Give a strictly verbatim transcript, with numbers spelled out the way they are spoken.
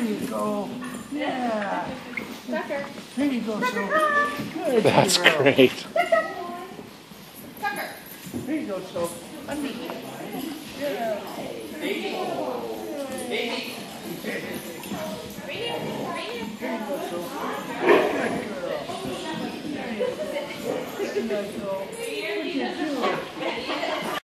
you go. Yeah. Tucker. There you go, so. Good That's girl. great. Tucker. There you go, so. Underneath. Yeah. Right here. Right here. There you go, so. Good girl. There you go. Good girl.